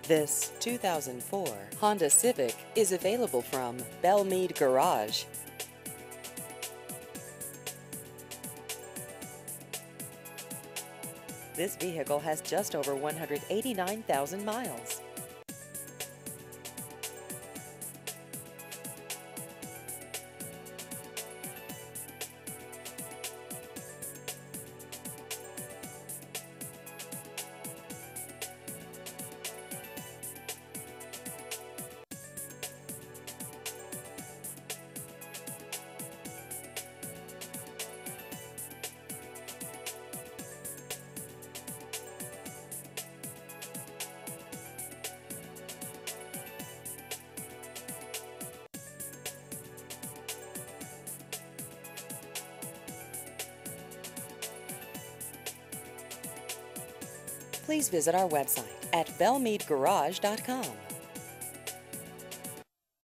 This 2004 Honda Civic is available from Belmead Garage. This vehicle has just over 189,000 miles. Please visit our website at belmeadgarage.com.